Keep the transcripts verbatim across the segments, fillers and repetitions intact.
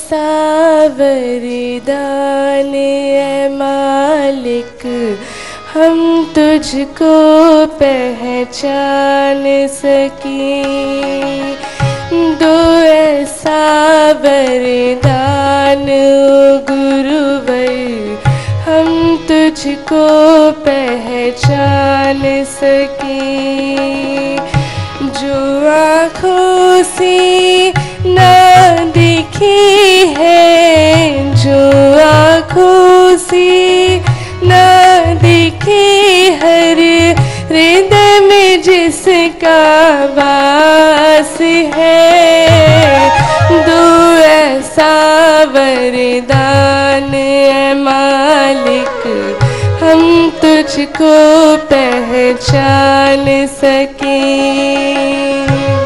ऐसा वरदान है मालिक, हम तुझको पहचान सकें। दो ऐसा वरदान गुरुवर, हम तुझको पहचान सकें। जो आँखों से ना देखी है, जो आँखों से ना देखी, हर हृदय में जिसका वास है। दो ऐसा वरदान है मालिक, हम तुझको पहचान सकें।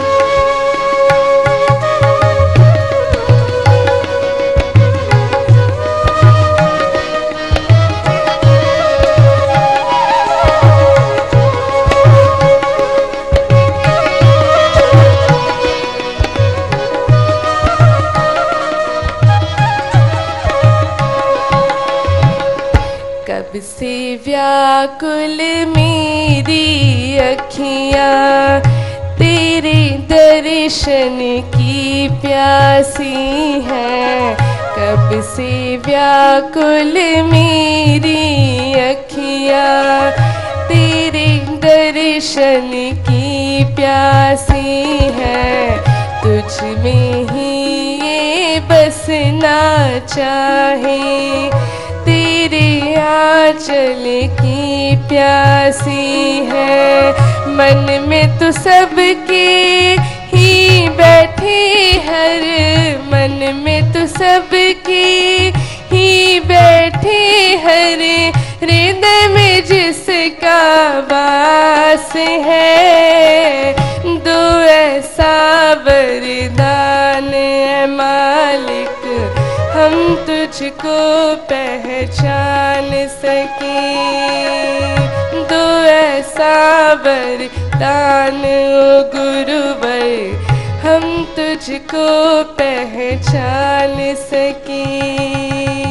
कब से व्याकुल मेरी अखियाँ तेरे दर्शन की प्यासी हैं। कब से व्याकुल मेरी अखियाँ तेरे दर्शन की प्यासी हैं। तुझ में ही ये बसना चाहे, तेरे आंचल की प्यासी है। मन में तो सबके ही बैठे, हर मन में तो सबके ही बैठे, हर हृदय में जिसका वास है। दो ऐसा वरदान है मालिक, हम तुझको पहचान सकें। दो ऐसा वरदान ओ गुरुवर, हम तुझको पहचान सकें।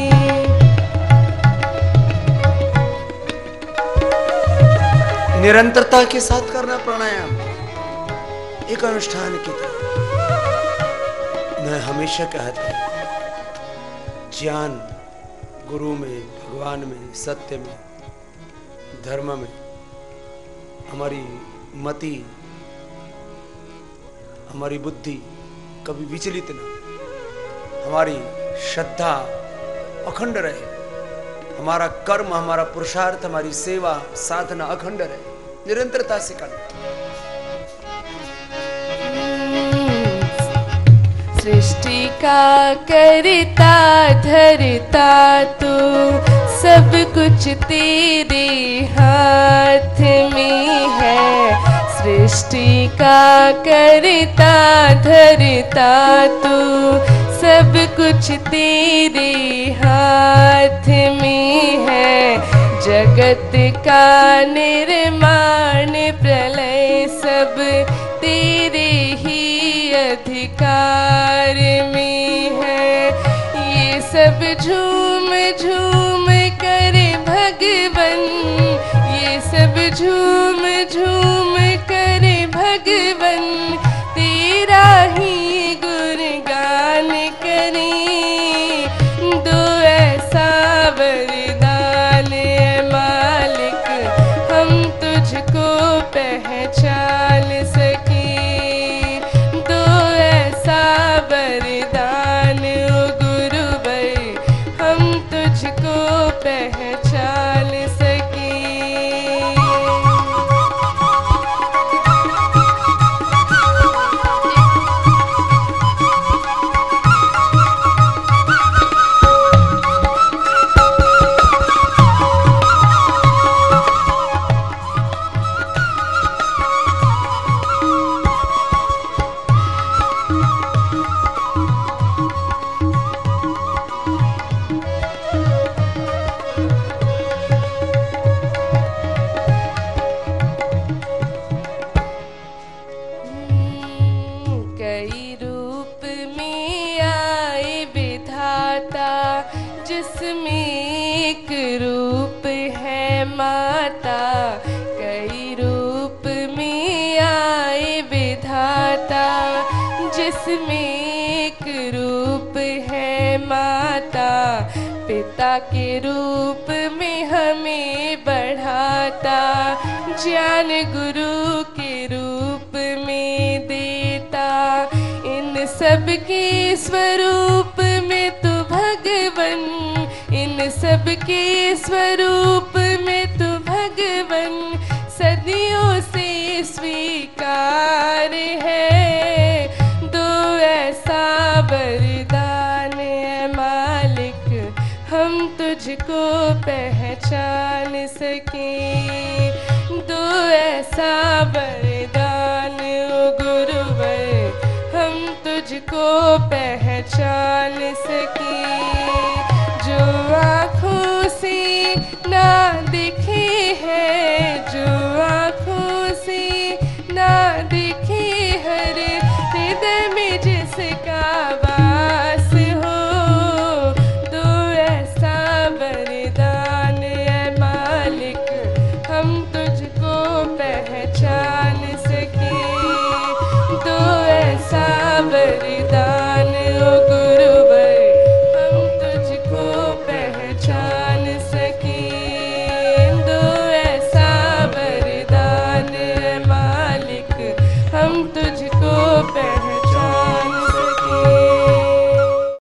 निरंतरता के साथ करना प्राणायाम एक अनुष्ठान की तरह। मैं हमेशा कहता हूं, ज्ञान गुरु में, भगवान में, सत्य में, धर्म में हमारी मति, हमारी बुद्धि कभी विचलित न, हमारी श्रद्धा अखंड रहे, हमारा कर्म, हमारा पुरुषार्थ, हमारी सेवा साधना अखंड रहे, निरंतरता से करना। सृष्टि का करता धरता तू, सब कुछ तेरे हाथ में है। सृष्टि का करता धरता तू, सब कुछ तेरे हाथ में है। जगत का निर्माण प्रलय सब तेरे ही अधिकार में है। ये सब झूम झूम कर भगवन, ये सब झूम झूम कर भगवन, तेरा ही गुणगान करें। दो ऐसा वरदान है मालिक, हम तुझको पहचान सकें। दो ऐसा वरदान ओ गुरुवर, हम तुझको पहचान सकें। माता, कई रूप में आए विधाता। जिसमें एक रूप है माता, पिता के रूप में हमें बढ़ाता। ज्ञान गुरु के रूप में देता, इन सब के स्वरूप में तू भगवन, इन सब के स्वरूप में तू भगवन सदियों से स्वीकार है। दो ऐसा वरदान है मालिक, हम तुझको पहचान सके। दो ऐसा वरदान ओ गुरुवर, हम तुझको पहचान सके।